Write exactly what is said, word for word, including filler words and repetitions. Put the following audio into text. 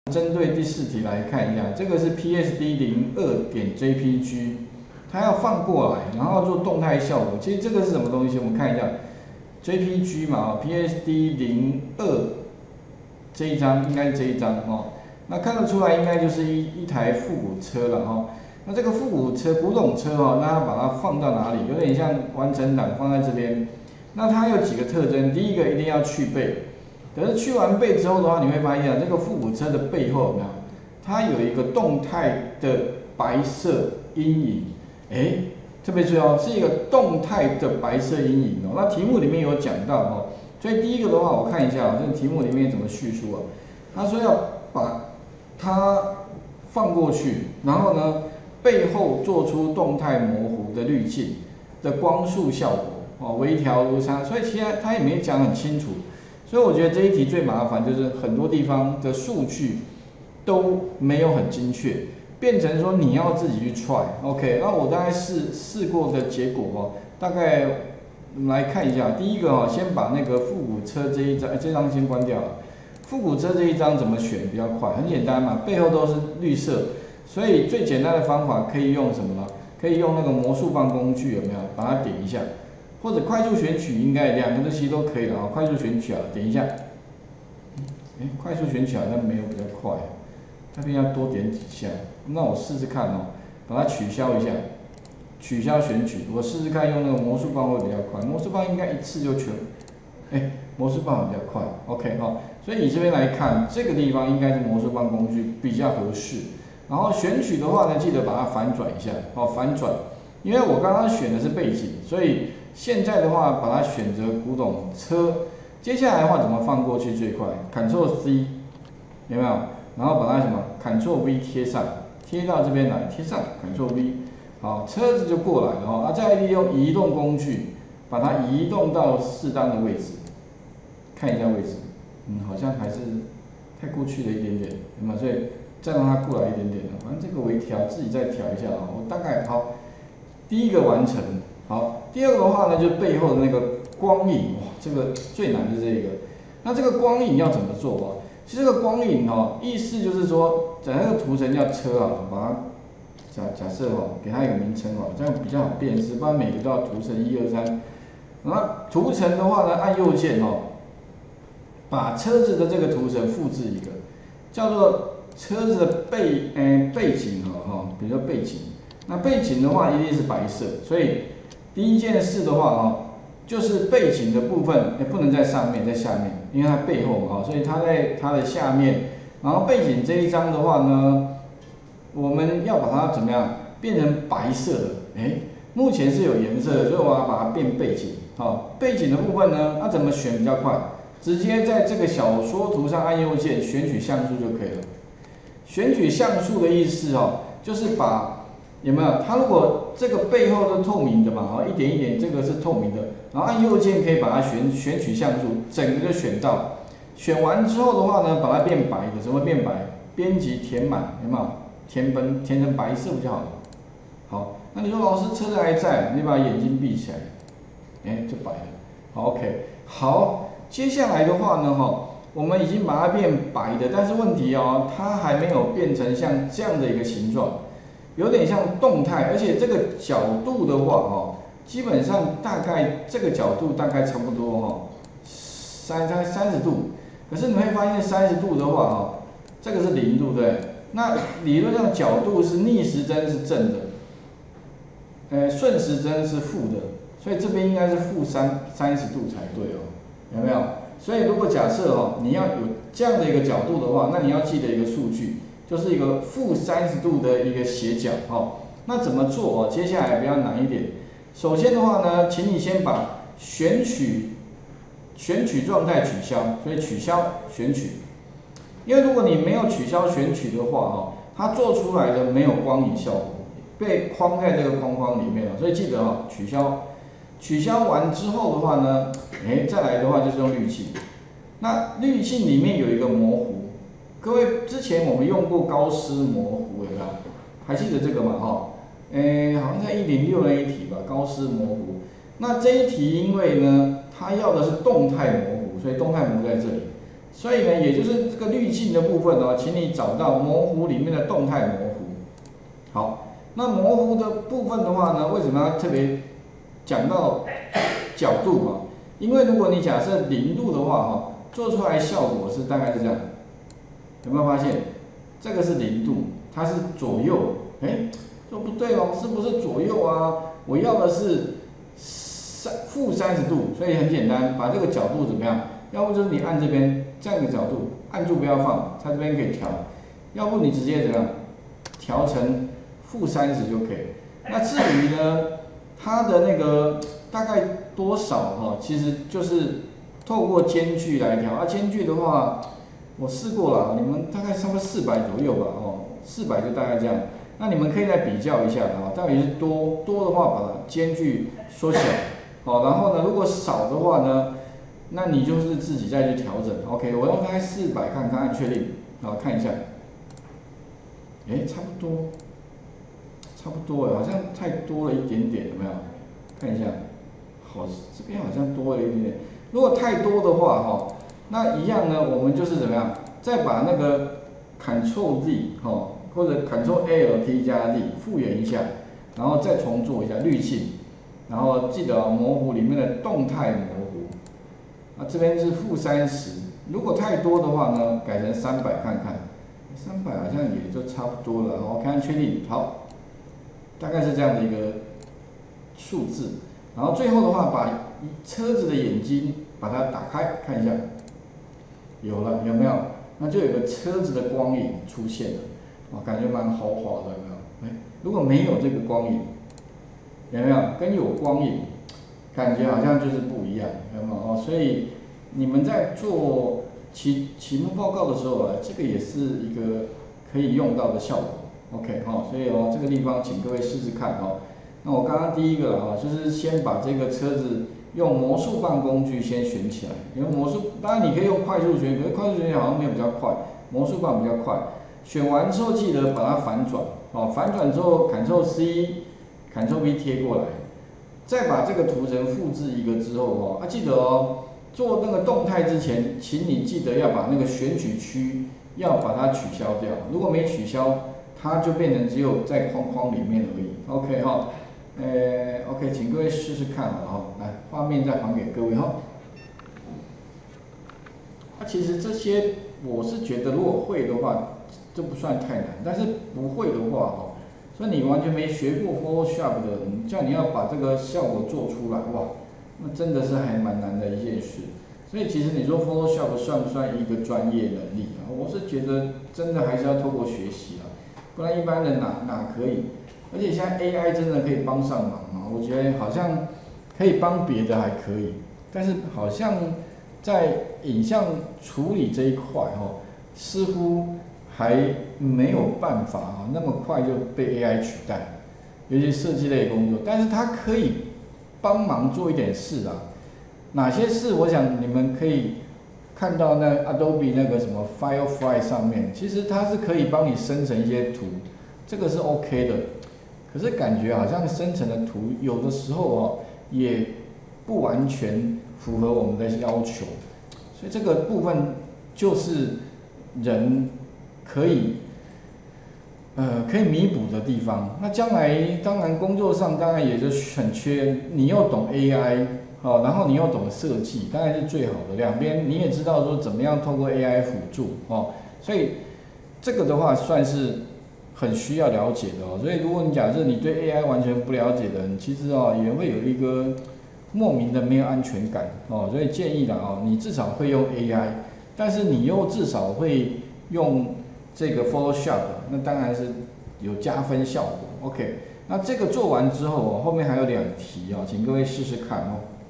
针对第四题来看一下，这个是 P S D 零二点 J P G， 它要放过来，然后做动态效果。其实这个是什么东西？我们看一下 J P G 嘛 ，P S D 零二这一张应该是这一张哦。那看得出来应该就是一一台复古车了哈、哦。那这个复古车、古董车哦，那它把它放到哪里？有点像完成档放在这边。那它有几个特征？第一个一定要去背。可是去完背之后的话，你会发现这个复古车的背后有没有？它有一个动态的白色阴影，哎，特别注意哦，是一个动态的白色阴影哦。那题目里面有讲到哦，所以第一个的话，我看一下这个题目里面怎么叙述啊？他说要把它放过去，然后呢，背后做出动态模糊的滤镜的光束效果哦，微调如常。所以其实他也没讲很清楚。所以我觉得这一题最麻烦就是很多地方的数据都没有很精确，变成说你要自己去 try。OK， 那我大概试试过的结果哦，大概我们来看一下。第一个哦，先把那个复古车这一张这张先关掉了。复古车这一张怎么选比较快？很简单嘛，背后都是绿色，所以最简单的方法可以用什么呢？可以用那个魔术棒工具，有没有？把它点一下。或者快速选取应该两个东西都可以了啊，快速选取啊，点一下，哎，快速选取好像没有比较快，那边要多点几下。那我试试看哦，把它取消一下，取消选取，我试试看用那个魔术棒会比较快，魔术棒应该一次就全，哎，魔术棒比较快 ，OK 哈、哦，所以你这边来看，这个地方应该是魔术棒工具比较合适。然后选取的话呢，记得把它反转一下，哦，反转，因为我刚刚选的是背景，所以现在的话，把它选择古董车，接下来的话怎么放过去最快 ？Ctrl C， 有没有？然后把它什么 Ctrl V 贴上，贴到这边来，贴上 Ctrl V， 好，车子就过来了哈。啊，再利用移动工具把它移动到适当的位置，看一下位置，嗯，好像还是太过去了一点点，那么所以再让它过来一点点的，反正这个微调自己再调一下啊。我大概好，第一个完成。好，第二个的话呢，就是背后的那个光影，哇，这个最难的这个。那这个光影要怎么做啊？其实这个光影哦，意思就是说，在那个图层叫车啊，把它假假设哦，给它一个名称哦，这样比较好辨识，不然每个都要图层一二三。那图层的话呢，按右键哦，把车子的这个图层复制一个，叫做车子的背诶背景哦哈，比如说背景。那背景的话一定是白色，所以第一件事的话哦，就是背景的部分也不能在上面，在下面，因为它背后嘛，所以它在它的下面。然后背景这一张的话呢，我们要把它怎么样变成白色的？哎，目前是有颜色的，所以我要把它变背景。好，背景的部分呢，那怎么选比较快？直接在这个小说图上按右键选取像素就可以了。选取像素的意思哦，就是把有没有？它如果这个背后都透明的嘛，哦，一点一点，这个是透明的，然后按右键可以把它选选取像素，整个就选到。选完之后的话呢，把它变白的，怎么变白？编辑填满，有没有？填本填成白色不就好了？好，那你说老师车子还在，你把眼睛闭起来，哎，就白了。好 ，OK， 好，接下来的话呢，哈，我们已经把它变白的，但是问题哦，它还没有变成像这样的一个形状。有点像动态，而且这个角度的话，哦，基本上大概这个角度大概差不多，哈，三三三十度。可是你会发现三十度的话，哦，这个是零度，对不对？那理论上角度是逆时针是正的，呃，顺时针是负的，所以这边应该是负三三十度才对哦，有没有？所以如果假设哦，你要有这样的一个角度的话，那你要记得一个数据。就是一个负三十度的一个斜角，哦，那怎么做哦？接下来比较难一点。首先的话呢，请你先把选取选取状态取消，所以取消选取。因为如果你没有取消选取的话，哦，它做出来的没有光影效果，被框在这个框框里面了。所以记得哦，取消。取消完之后的话呢，哎，再来的话就是用滤镜。那滤镜里面有一个模糊。各位，之前我们用过高斯模糊，有没有？还记得这个吗？哈，诶，好像在一零六那一题吧，高斯模糊。那这一题因为呢，它要的是动态模糊，所以动态模糊在这里。 所以呢，也就是这个滤镜的部分哦，请你找到模糊里面的动态模糊。好，那模糊的部分的话呢，为什么要特别讲到角度啊？因为如果你假设零度的话哈，做出来效果是大概是这样，有没有发现？这个是零度，它是左右，哎，这不对哦，是不是左右啊？我要的是三负三十度，所以很简单，把这个角度怎么样？要不就是你按这边这样的角度，按住不要放，它这边可以调；要不你直接怎么样？调成负三十就可以。那至于呢，它的那个大概多少哈，其实就是透过间距来调。啊，间距的话，我试过了，你们大概差不多四百左右吧，哦，四百就大概这样。那你们可以再比较一下啊，到底是多多的话，把间距缩小，好，然后呢，如果少的话呢，那你就是自己再去调整。OK， 我用大概四百看看，按确定，好，看一下，哎，差不多，差不多哎，好像太多了一点点，有没有？看一下，好，这边好像多了一点点。如果太多的话，哈，那一样呢，我们就是怎么样，再把那个 Ctrl Z 哈，或者 Ctrl L T 加 D 复原一下，然后再重做一下滤镜，然后记得模糊里面的动态模糊。那这边是负三十，如果太多的话呢，改成三百看看，三百好像也就差不多了。然后看确定，好，大概是这样的一个数字。然后最后的话，把车子的眼睛把它打开看一下，有了有没有？那就有个车子的光影出现了，啊，感觉蛮豪华的，有没有？哎，如果没有这个光影，有没有？跟有光影，感觉好像就是不一样，有没有？哦，所以你们在做期期末报告的时候啊，这个也是一个可以用到的效果。OK 哈，所以哦，这个地方请各位试试看哦。那我刚刚第一个啊，就是先把这个车子用魔术棒工具先选起来，因为魔术当然你可以用快速选，可是快速选好像没有比较快，魔术棒比较快。选完之后记得把它反转，哦，反转之后 Ctrl C、Ctrl V 贴过来，再把这个图层复制一个之后哦，啊记得哦，做那个动态之前，请你记得要把那个选取区要把它取消掉，如果没取消，它就变成只有在框框里面而已。OK 哈。呃 ，OK， 请各位试试看好了哈，来，画面再还给各位哈。那、啊、其实这些我是觉得，如果会的话，这不算太难，但是不会的话哈，所以你完全没学过 Photoshop 的人，叫你要把这个效果做出来，哇，那真的是还蛮难的一件事。所以其实你说 Photoshop 算不算一个专业能力啊？我是觉得真的还是要透过学习啊，不然一般人哪哪可以？而且现在 A I 真的可以帮上忙啊，我觉得好像可以帮别的还可以，但是好像在影像处理这一块哈，似乎还没有办法啊那么快就被 A I 取代，尤其设计类工作，但是它可以帮忙做一点事啊。哪些事？我想你们可以看到那 Adobe 那个什么 Firefly 上面，其实它是可以帮你生成一些图，这个是 OK 的。可是感觉好像生成的图有的时候哦，也不完全符合我们的要求，所以这个部分就是人可以呃可以弥补的地方。那将来当然工作上当然也就很缺，你又懂 A I 哦，然后你又懂设计，当然是最好的。两边你也知道说怎么样透过 A I 辅助哦，所以这个的话算是很需要了解的哦，所以如果你假设你对 A I 完全不了解的人，其实哦也会有一个莫名的没有安全感哦，所以建议啦哦，你至少会用 A I， 但是你又至少会用这个 Photoshop， 那当然是有加分效果。OK， 那这个做完之后哦，后面还有两题哦，请各位试试看哦。